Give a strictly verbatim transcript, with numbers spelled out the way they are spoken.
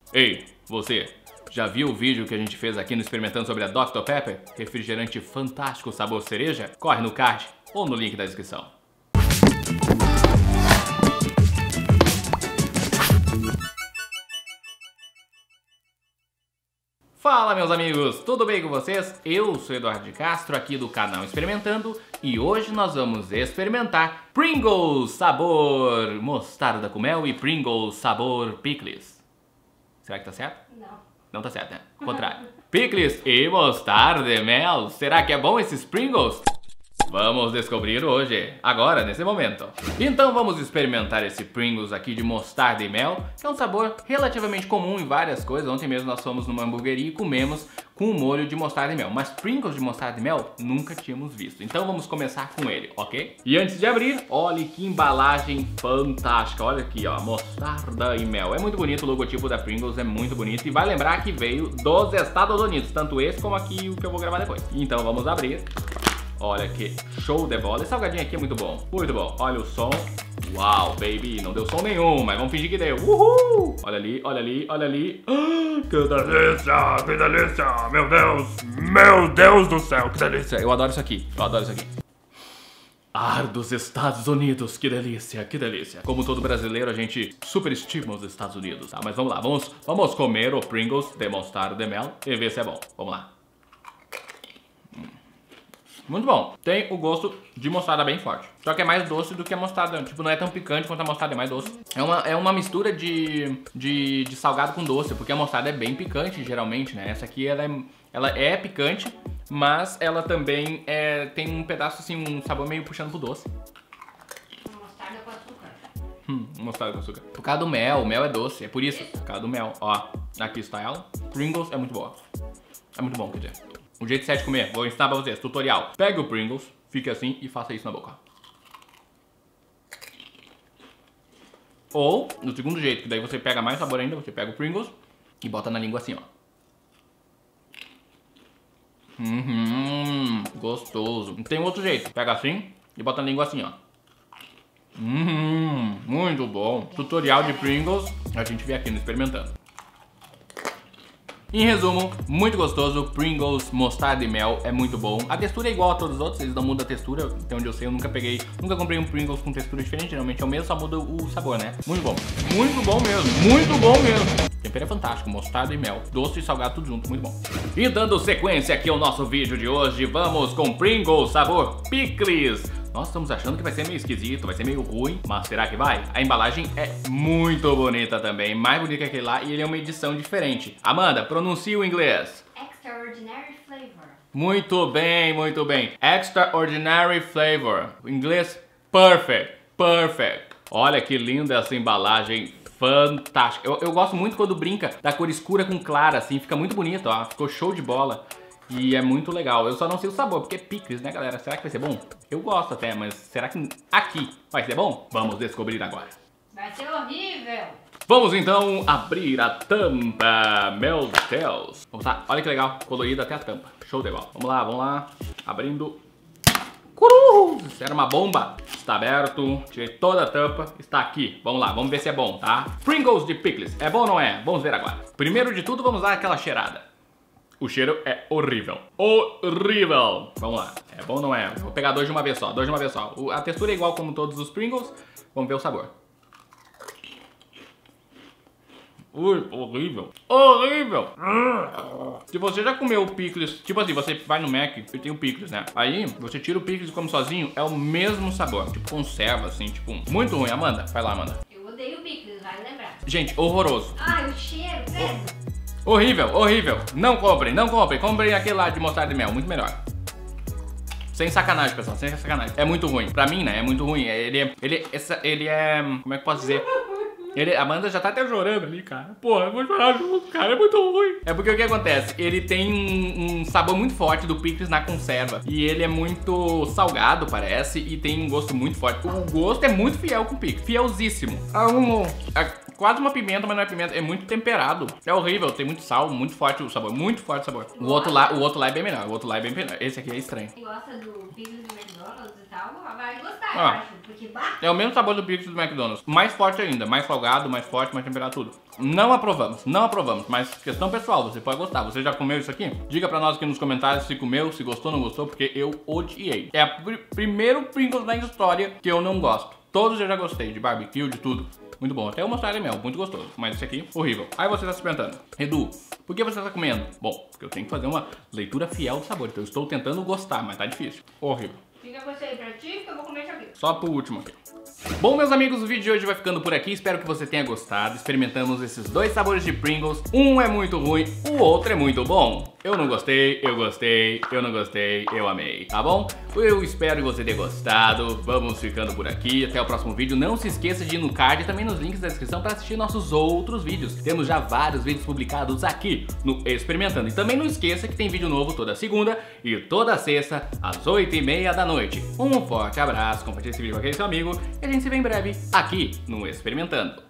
Ei, você, já viu o vídeo que a gente fez aqui no Experimentando sobre a doutor Pepper? Refrigerante fantástico sabor cereja? Corre no card ou no link da descrição. Fala, meus amigos, tudo bem com vocês? Eu sou Eduardo de Castro, aqui do canal Experimentando, e hoje nós vamos experimentar Pringles sabor mostarda com mel e Pringles sabor picles. Será que tá certo? Não. Não tá certo, né? Ao contrário. Picles e mostarda e mel. Será que é bom esses Pringles? Vamos descobrir hoje, agora, nesse momento. Então vamos experimentar esse Pringles aqui de mostarda e mel, que é um sabor relativamente comum em várias coisas. Ontem mesmo nós fomos numa hamburgueria e comemos com molho de mostarda e mel. Mas Pringles de mostarda e mel nunca tínhamos visto. Então vamos começar com ele, ok? E antes de abrir, olha que embalagem fantástica. Olha aqui, ó, mostarda e mel. É muito bonito, o logotipo da Pringles é muito bonito. E vai lembrar que veio dos Estados Unidos, tanto esse como aqui o que eu vou gravar depois. Então vamos abrir. Olha que show de bola. Esse salgadinho aqui é muito bom, muito bom. Olha o som. Uau, baby, não deu som nenhum, mas vamos fingir que deu. Uhul! Olha ali, olha ali, olha ali. Ah, que delícia, que delícia. Meu Deus, meu Deus do céu, que delícia. Eu adoro isso aqui, eu adoro isso aqui. Ar dos Estados Unidos, que delícia, que delícia. Como todo brasileiro, a gente superestima os Estados Unidos, tá? Mas vamos lá, vamos, vamos comer o Pringles de mostarda de mel e ver se é bom. Vamos lá. Muito bom. Tem o gosto de mostarda bem forte. Só que é mais doce do que a mostarda. Tipo, não é tão picante quanto a mostarda, é mais doce. É uma, é uma mistura de, de, de salgado com doce, porque a mostarda é bem picante, geralmente, né? Essa aqui, ela é, ela é picante, mas ela também é, tem um pedaço, assim, um sabor meio puxando pro doce. Mostarda com açúcar. Hum, mostarda com açúcar. Por causa do mel, o mel é doce, é por isso. Por causa do mel. Ó, aqui está ela. Pringles é muito boa. É muito bom, quer dizer. O jeito certo de comer, vou ensinar pra vocês, tutorial. Pegue o Pringles, fique assim e faça isso na boca. Ou, no segundo jeito, que daí você pega mais sabor ainda, você pega o Pringles e bota na língua assim, ó. Uhum, gostoso. Tem outro jeito, pega assim e bota na língua assim, ó. Uhum, muito bom. Tutorial de Pringles, a gente vê aqui no Experimentando. Em resumo, muito gostoso, Pringles, mostarda e mel, é muito bom. A textura é igual a todos os outros, eles não mudam a textura, até onde eu sei, eu nunca peguei, nunca comprei um Pringles com textura diferente, geralmente é o mesmo, só muda o sabor, né? Muito bom, muito bom mesmo, muito bom mesmo. O tempero é fantástico, mostarda e mel, doce e salgado tudo junto, muito bom. E dando sequência aqui ao nosso vídeo de hoje, vamos com Pringles sabor picles. Nós estamos achando que vai ser meio esquisito, vai ser meio ruim, mas será que vai? A embalagem é muito bonita também, mais bonita que aquele lá, e ele é uma edição diferente. Amanda, pronuncia o inglês. Extraordinary flavor. Muito bem, muito bem. Extraordinary flavor. O inglês, perfect, perfect. Olha que linda essa embalagem. Fantástica. Eu, eu gosto muito quando brinca da cor escura com clara, assim, fica muito bonito, ó. Ficou show de bola. E é muito legal. Eu só não sei o sabor, porque é picles, né, galera? Será que vai ser bom? Eu gosto até, mas será que aqui vai ser bom? Vamos descobrir agora. Vai ser horrível. Vamos então abrir a tampa. Meu Deus. Vamos lá. Olha que legal. Colorida até a tampa. Show de bola. Vamos lá, vamos lá. Abrindo. Curus! Era uma bomba. Está aberto. Tirei toda a tampa. Está aqui. Vamos lá, vamos ver se é bom, tá? Pringles de picles. É bom ou não é? Vamos ver agora. Primeiro de tudo, vamos dar aquela cheirada. O cheiro é horrível. Horrível. Vamos lá. É bom ou não é? Vou pegar dois de uma vez só. Dois de uma vez só. A textura é igual como todos os Pringles. Vamos ver o sabor. Ui, horrível. Horrível. Se você já comeu o picles, tipo assim, você vai no Mac e tem o picles, né? Aí, você tira o picles e come sozinho, é o mesmo sabor. Tipo, conserva, assim, tipo, muito ruim. Amanda, vai lá, Amanda. Eu odeio picles, vai lembrar. Gente, horroroso. Ai, o cheiro, credo. Horrível, horrível. Não comprem, não comprem. Comprem aquele lá de mostarda e mel, muito melhor. Sem sacanagem, pessoal, sem sacanagem. É muito ruim. Pra mim, né, é muito ruim. Ele é... Ele, essa, ele é... Como é que eu posso dizer? Ele, a Amanda já tá até chorando ali, cara. Pô, eu vou chorar junto, cara. É muito ruim. É porque o que acontece? Ele tem um, um sabor muito forte do picles na conserva. E ele é muito salgado, parece. E tem um gosto muito forte. O gosto é muito fiel com o picles. Fielzíssimo. quase uma pimenta, mas não é pimenta, é muito temperado. É horrível, tem muito sal, muito forte o sabor, muito forte o sabor. O outro lá, o outro lá é bem melhor, o outro lá é bem melhor. Esse aqui é estranho. Quem gosta do Pringles do McDonald's e tal, vai gostar, Ah. eu acho. Porque bah, É o mesmo sabor do Pringles do McDonald's. Mais forte ainda, mais salgado, mais forte, mais temperado, tudo. Não aprovamos, não aprovamos, mas questão pessoal, você pode gostar. Você já comeu isso aqui? Diga pra nós aqui nos comentários se comeu, se gostou ou não gostou, porque eu odiei. É o pr primeiro Pringles na história que eu não gosto. Todos eu já gostei, de barbecue, de tudo. Muito bom, até o mostarda e mel, muito gostoso. Mas esse aqui, horrível. Aí você tá se perguntando, Edu, por que você tá comendo? Bom, porque eu tenho que fazer uma leitura fiel do sabor. Então eu estou tentando gostar, mas tá difícil. Horrível. fica com esse aí pra ti, que eu vou comer isso aqui. Só por último aqui. Bom, meus amigos, o vídeo de hoje vai ficando por aqui. Espero que você tenha gostado. Experimentamos esses dois sabores de Pringles. Um é muito ruim, o outro é muito bom. Eu não gostei, eu gostei, eu não gostei, eu amei, tá bom? Eu espero que você tenha gostado. Vamos ficando por aqui. Até o próximo vídeo. Não se esqueça de ir no card e também nos links da descrição para assistir nossos outros vídeos. Temos já vários vídeos publicados aqui no Experimentando. E também não esqueça que tem vídeo novo toda segunda e toda sexta às oito e meia da noite. Um forte abraço, compartilhe esse vídeo com aquele seu amigo e a gente se vê em breve aqui no Experimentando.